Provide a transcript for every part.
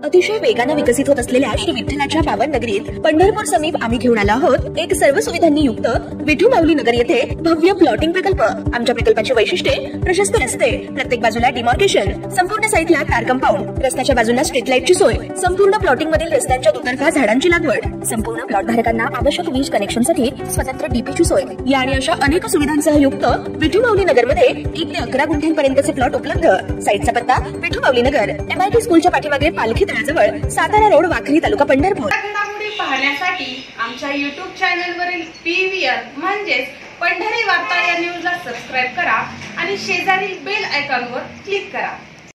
अतिशय वेगाने विकसित होत असलेल्या श्री विठ्ठलाच्या पावन नगरीत पंढरपूर समीप आम्ही घेऊन आलो आहोत एक सर्व सुविधांनी युक्त विठू माऊली नगर येथे भव्य प्लॉटिंग प्रकल्प। आमच्या प्रकल्पाची वैशिष्ट्ये प्रशस्त रस्ते, प्रत्येक बाजूला डिमार्केशन, संपूर्ण साईटला कार कंपाऊंड, रस्त्याच्या बाजूला स्ट्रीट लाईटची सोय, संपूर्ण प्लॉटिंग मधील रस्त्यांच्या दुतर्फा झाडांची लागवड, संपूर्ण प्लॉट धारकांना आवश्यक वीज कनेक्शनसाठी स्वतंत्र डीपीची सोय या आणि अशा अनेक सुविधांसह युक्त विठू माऊली नगर मध्ये 1 ते 11 गुंठ्यांपर्यंतचे प्लॉट उपलब्ध। साईटचा पत्ता विठू माऊली नगर, MIT स्कूलच्या पाठीमागे पालखी तळाजवळ, सातारा रोड, वाखरी तालुका पंढरपूर। घडामोडी पाहण्यासाठी आमच्या YouTube चॅनलवरील PVR म्हणजेच पंढरी वार्ता या न्यूजला सबस्क्राइब करा आणि शेजारील बेल आयकॉनवर क्लिक करा।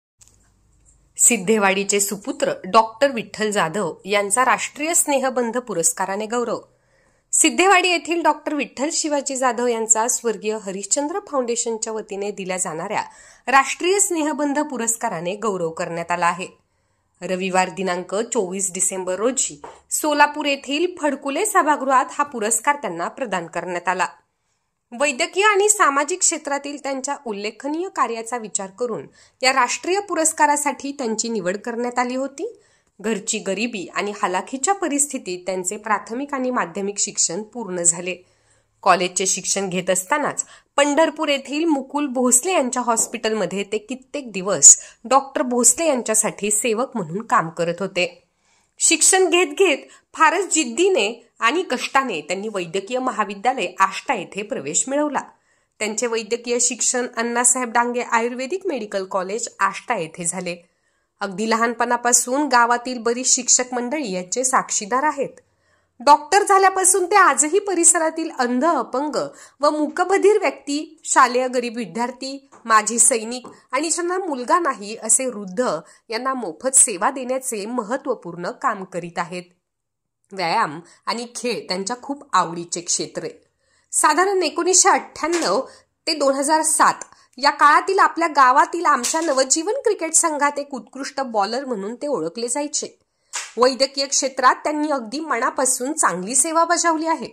सिद्धेवाडीचे सुपुत्र डॉक्टर विठ्ठल जाधव यांचा राष्ट्रीय स्नेहबंध पुरस्काराने गौरव। सिद्धेवाडी येथील डॉक्टर विठ्ठल शिवाजी जाधव यांचा स्वर्गीय हरिश्चंद्र फाउंडेशनच्या वतीने दिल्या जाणाऱ्या राष्ट्रीय स्नेहबंध पुरस्काराने गौरव करण्यात आला आहे। रविवार दिनांक 24 डिसेंबर रोजी सोलापूर येथील फडकुले सभागृहात हा पुरस्कार त्यांना प्रदान करण्यात आला। वैद्यकीय आणि सामाजिक क्षेत्रातील त्यांच्या उल्लेखनीय कार्याचा विचार करून या राष्ट्रीय पुरस्कारासाठी त्यांची निवड करण्यात आली होती। घरची गरिबी आणि हलाखीच्या परिस्थितीत त्यांचे प्राथमिक आणि माध्यमिक शिक्षण पूर्ण झाले। कॉलेजचे शिक्षण घेत असतानाच पंढरपूर येथील मुकुल भोसले यांच्या हॉस्पिटलमध्ये ते कित्येक दिवस डॉक्टर भोसले यांच्यासाठी सेवक म्हणून काम करत होते। शिक्षण घेत घेत फारच जिद्दीने आणि कष्टाने त्यांनी वैद्यकीय महाविद्यालय आष्टा येथे प्रवेश मिळवला। त्यांचे वैद्यकीय शिक्षण अण्णासाहेब डांगे आयुर्वेदिक मेडिकल कॉलेज आष्टा येथे झाले। अगदी लहानपणापासून गावातील बरीच शिक्षक मंडळी याचे साक्षीदार आहेत। डॉक्टर झाल्यापासून ते आजही परिसरातील अंध, अपंग व मूकबधिर व्यक्ती, शालेय गरीब विद्यार्थी, माजी सैनिक आणि ज्यांना मुलगा नाही असे वृद्ध यांना मोफत सेवा देण्याचे महत्त्वपूर्ण काम करीत आहेत। व्यायाम आणि खेळ त्यांच्या खूप आवडीचे क्षेत्र आहे। साधारण 1998 ते 2007 या काळातील आपल्या गावातील आमच्या नवजीवन क्रिकेट संघात एक उत्कृष्ट बॉलर म्हणून ते ओळखले जायचे। वैद्यकीय क्षेत्रात त्यांनी अगदी मनापासून चांगली सेवा बजावली आहे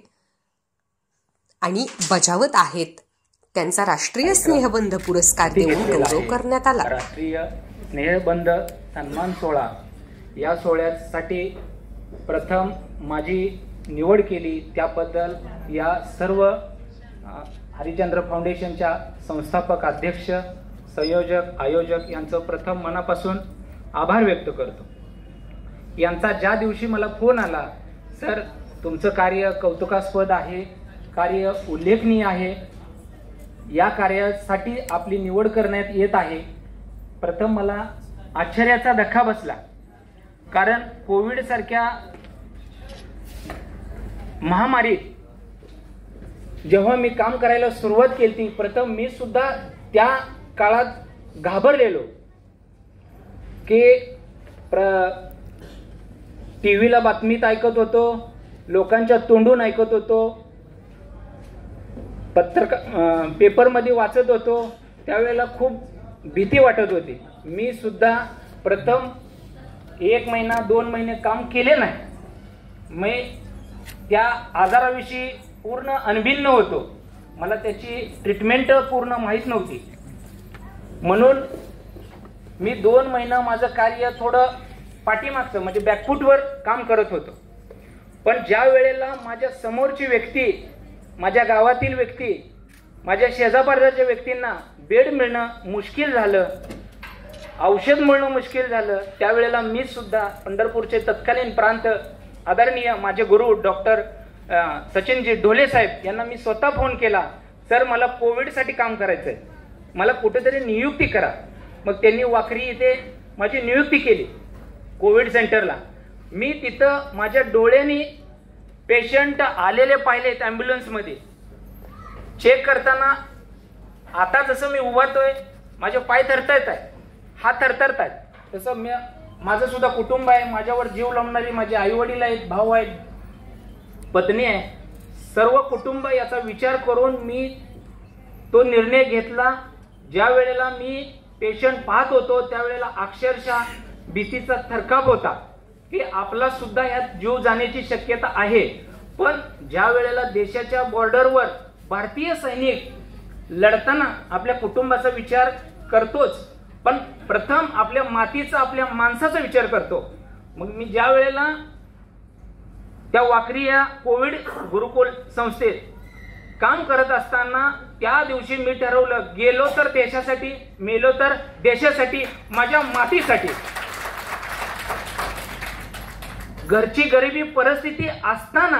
आणि बजावत आहेत। त्यांचा राष्ट्रीय स्नेहबंध पुरस्कार देऊन गौरव करण्यात आला। राष्ट्रीय स्नेहबंध सन्मान सोहळा या सोहळ्यासाठी प्रथम माझी निवड केली, त्याबद्दल या सर्व हरिश्चंद्र फाउंडेशनच्या संस्थापक, अध्यक्ष, संयोजक, आयोजक यांचं प्रथम मनापासून आभार व्यक्त करतो। यांचा ज्या दिवशी मला फोन आला, सर तुमचं कार्य कौतुकास्पद आहे, कार्य उल्लेखनीय आहे, या कार्यासाठी आपली निवड करण्यात येत आहे, प्रथम मला आश्चर्याचा धक्का बसला। कारण कोविड सारख्या महामारीत जेव्हा मी काम करायला सुरुवात केली, प्रथम मी सुद्धा त्या काळात घाबरलेलो की टीव्हीला बातमीत ऐकत होतो, लोकांच्या तोंडून ऐकत होतो, पेपरमध्ये वाचत होतो, त्यावेळेला खूप भीती वाटत होती। मी सुद्धा प्रथम 1 महिना 2 महिने काम केले नाही। मी त्या आजाराविषयी पूर्ण अनभिज्ञ होतो, मला त्याची ट्रीटमेंट पूर्ण माहीत नव्हती। म्हणून मी 2 महिना माझं कार्य थोडं पाठीमागचं म्हणजे बॅकफूटवर काम करत होतो। पण ज्या वेळेला माझ्या समोरची व्यक्ती, माझ्या गावातील व्यक्ती, माझ्या शेजापाजारच्या व्यक्तींना बेड मिळणं मुश्किल झालं, औषध मिळणं मुश्किल झालं, त्यावेळेला मी सुद्धा पंढरपूरचे तत्कालीन प्रांत आदरणीय माझे गुरु डॉक्टर सचिनजी ढोले साहेब यांना मी स्वतः फोन केला, सर मला कोविडसाठी काम करायचं आहे, मला कुठेतरी नियुक्ती करा। मग त्यांनी वाखरी इथे माझी नियुक्ती केली कोविड सेंटरला। मी तिथं माझ्या डोळ्यांनी पेशंट आलेले पाहिलेत, ॲम्ब्युलन्समध्ये चेक करताना। आता जसं मी उभारतोय माझे पाय थरथरत आहेत, हात थरथरत आहेत, तसं माझं सुद्धा कुटुंब आहे, माझ्यावर जीव लावणारी माझे आईवडील आहेत, भाऊ आहेत, पत्नी आहे, सर्व कुटुंब याचा विचार करून मी तो निर्णय घेतला। ज्या वेळेला मी पेशंट पाहत होतो त्यावेळेला अक्षरशः भीतीचा थरकाप होता की आपला सुद्धा यात जीव जाण्याची शक्यता आहे। पण ज्या वेळेला देशाच्या बॉर्डरवर भारतीय सैनिक लढताना आपल्या कुटुंबाचा विचार करतोच, पण प्रथम आपल्या मातीचा, आपल्या माणसाचा विचार करतो। मग मी ज्या वेळेला त्या वाकरी या कोविड गुरुकुल संस्थेत काम करत असताना त्या दिवशी मी ठरवलं, गेलो तर देशासाठी, मेलो तर देशासाठी, माझ्या मातीसाठी. घरची गरिबी परिस्थिती असताना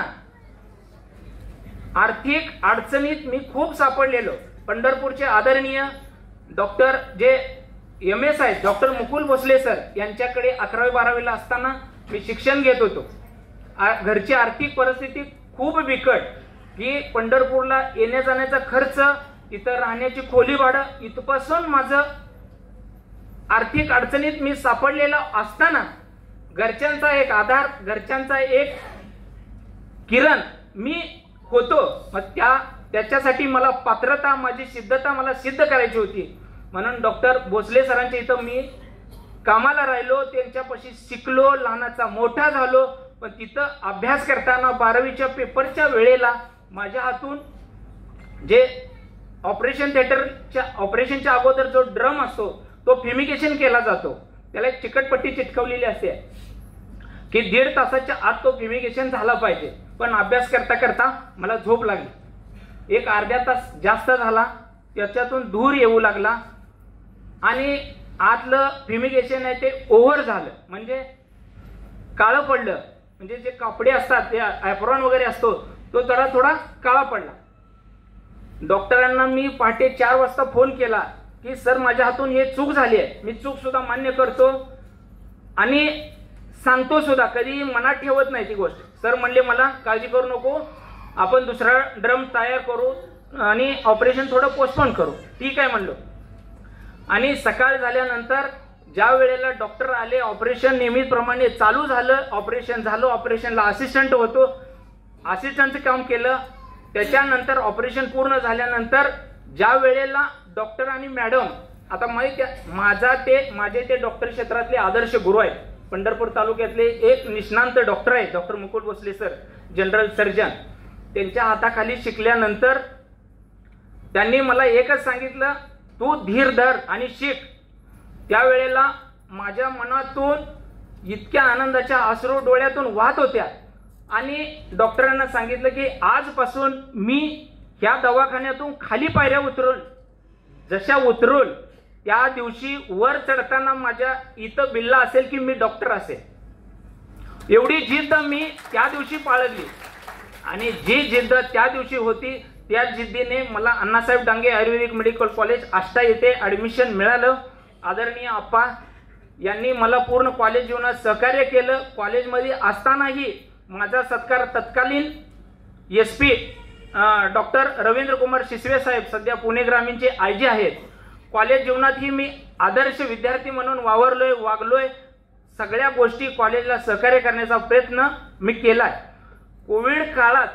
आर्थिक अडचणीत मी खूप सापडलेलो. पंढरपूरचे आदरणीय डॉक्टर जे MS आहेत, डॉक्टर मुकुल भोसले सर यांच्याकडे 11वी-12वीला असताना मी शिक्षण घेत होतो. घरची आर्थिक परिस्थिती खूप बिकट की पंढरपूरला येण्या जाण्याचा खर्च, इथं राहण्याची खोली भाडं, इथपासून माझं आर्थिक अडचणीत मी सापडलेला असताना घरच्यांचा एक आधार, घरच्यांचा एक किरण मी होतो. मग त्याच्यासाठी मला पात्रता, माझी सिद्धता मला सिद्ध करायची होती. म्हणून डॉक्टर भोसले सरांच्या इथं मी कामाला राहिलो, त्यांच्यापाशी शिकलो, लहानाचा मोठा झालो. पण तिथं अभ्यास करताना 12वीच्या पेपरच्या वेळेला माझ्या हातून जे ऑपरेशनच्या अगोदर जो ड्रम असतो तो फ्युमिगेशन केला जातो, त्याला एक चिकटपट्टी चिटकवलेली असते की 1.5 तासाच्या आत तो फ्युमिगेशन झाला पाहिजे. पण अभ्यास करता करता मला झोप लागली. एक अर्धा तास जास्त झाला, त्याच्यातून धूर येऊ लागला आणि आतलं फ्युमिगेशन आहे ते ओव्हर झालं, म्हणजे काळं पडलं. म्हणजे जे कपडे असतात, ते ॲप्रॉन वगैरे असतो, तो थोडा काळा पडला. डॉक्टरांना मी पहाटे 4 वाजता फोन केला की सर माझ्या हातून हे चूक झाली आहे. मी चूक सुद्धा मान्य करतो आणि सांगतो सुद्धा, कधी मनात ठेवत नाही ती गोष्ट. सर म्हणले मला काळजी करू नको, आपण दुसरा ड्रम तयार करू आणि ऑपरेशन थोडं पोस्टपोन करू. ठीक आहे म्हणलो. आणि सकाळ झाल्यानंतर ज्या वेळेला डॉक्टर आले, ऑपरेशन नेहमीप्रमाणे चालू झालं. ऑपरेशन झालं, ऑपरेशनला असिस्टंट होतो, असिस्टंटचं काम केलं. त्याच्यानंतर ऑपरेशन पूर्ण झाल्यानंतर ज्या वेळेला डॉक्टर आणि मॅडम, आता माझे ते डॉक्टर क्षेत्रातले आदर्श गुरु आहेत. पंढरपूर तालुक्यातले एक निष्णांत डॉक्टर आहेत, doctor Mukul Bhosale sir, general surgeon. त्यांच्या हाताखाली शिकल्यानंतर त्यांनी मला एकच सांगितलं, तू धीर धर आणि शिक. त्यावेळेला माझ्या मनातून इतक्या आनंदाच्या अश्रू डोळ्यातून वाहत होत्या आणि डॉक्टरांना सांगितलं की आजपासून मी ह्या दवाखान्यातून खाली पायऱ्या उतरून त्या दिवशी वर चढताना माझ्या इथं बिल्ला असेल की मी डॉक्टर असेल. एवढी जिद्द मी त्या दिवशी बाळगली आणि जी जिद्द त्या दिवशी होती त्या जिद्दीने मला अण्णासाहेब डांगे आयुर्वेदिक मेडिकल कॉलेज आष्टा येथे ॲडमिशन मिळालं. आदरणीय आप्पा यांनी मला पूर्ण कॉलेज जीवनात सहकार्य केलं. कॉलेजमध्ये असतानाही माझा सत्कार तत्कालीन SP डॉक्टर रवींद्र कुमार शिसवे साहेब, सध्या पुणे ग्रामीणचे IG आहेत. कॉलेज जीवनातही मी आदर्श विद्यार्थी म्हणून वागलोय. सगळ्या गोष्टी कॉलेजला सहकार्य करण्याचा प्रयत्न मी केलाय. कोविड काळात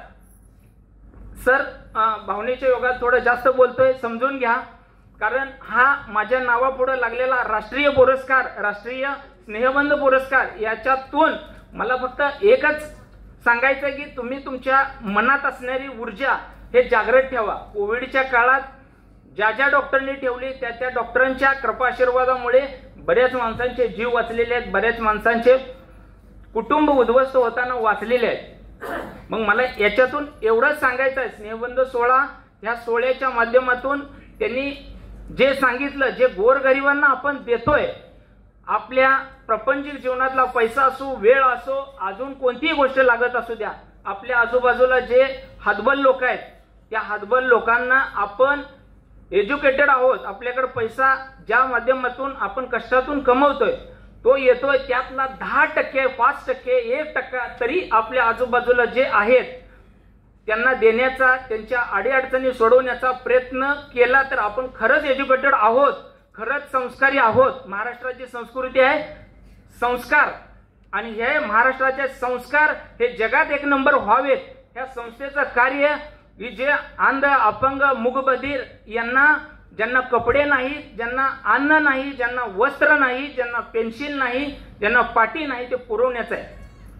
सर भावनेच्या योगात थोडं जास्त बोलतोय, समजून घ्या. कारण हा माझ्या नावापुढे लागलेला राष्ट्रीय पुरस्कार, राष्ट्रीय स्नेहबंध पुरस्कार, याच्यातून मला फक्त एकच सांगायचं की तुम्ही तुमच्या मनात असणारी ऊर्जा हे जागृत ठेवा. कोविडच्या काळात ज्या डॉक्टरांनी ठेवली त्या डॉक्टरांच्या कृपा आशीर्वादामुळे बऱ्याच माणसांचे जीव वाचलेले आहेत, बऱ्याच माणसांचे कुटुंब उद्ध्वस्त होताना वाचलेले आहेत. मग मला याच्यातून एवढंच सांगायचं आहे, स्नेहबंध सोहळा ह्या सोहळ्याच्या माध्यमातून त्यांनी जे सांगितलं, जे गोरगरिबांना आपण देतोय, आपल्या प्रापंचिक जीवनातला पैसा असो, वेळ असो, अजून कोणतीही गोष्ट लागत असू द्या, आपल्या आजूबाजूला जे हतबल लोक आहेत त्या हतबल लोकांना आपण एज्युकेटेड आहोत, आपल्याकडे पैसा ज्या माध्यमातून आपण कष्टातून कमवतोय तो येतोय, त्यातला 10%, 5%, 1% तरी आपल्या आजूबाजूला जे आहेत त्यांना देण्याचा, त्यांच्या अडीअडचणी सोडवण्याचा प्रयत्न केला तर आपण खरंच एज्युकेटेड आहोत, खरंच संस्कारी आहोत. महाराष्ट्राची संस्कृती आहे संस्कार आणि हे महाराष्ट्राचे संस्कार हे जगात 1 नंबर व्हावेत. ह्या संस्थेचं कार्य की जे अंध, अपंग, मूगबधीर यांना, ज्यांना कपडे नाही, ज्यांना अन्न नाही, ज्यांना वस्त्र नाही, ज्यांना पेन्शन नाही, ज्यांना पाटी नाही, ते पुरवण्याचं आहे.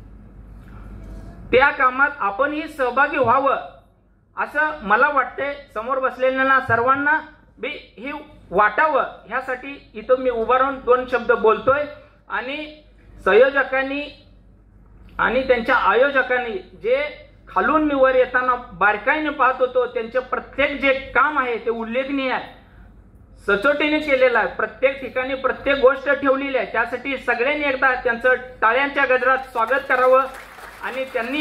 त्या कामात आपणही सहभागी व्हावं असं मला वाटतंय. समोर बसलेल्यांना सर्वांना बी हे वाटावं ह्यासाठी इथं मी उभा राहून 2 शब्द बोलतोय आणि संयोजकांनी आणि त्यांच्या आयोजकांनी जे खालून मी वर येताना बारकाईने पाहत होतो, त्यांचे प्रत्येक जे काम आहे ते उल्लेखनीय आहे, सचोटीने केलेलं आहे, प्रत्येक ठिकाणी प्रत्येक गोष्ट ठेवलेली आहे. त्यासाठी सगळ्यांनी एकदा त्यांचं टाळ्यांच्या गजरात स्वागत करावं आणि त्यांनी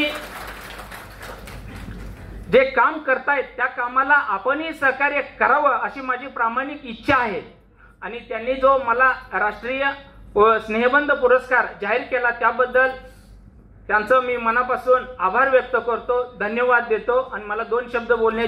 जे काम करतायत त्या कामाला आपणही सहकार्य करावं अशी माझी प्रामाणिक इच्छा आहे. आणि त्यांनी जो मला राष्ट्रीय स्नेहबंध पुरस्कार जाहीर केला त्याबद्दल त्यांचं मी मनापासून आभार व्यक्त करतो, धन्यवाद देतो आणि मला 2 शब्द बोलणे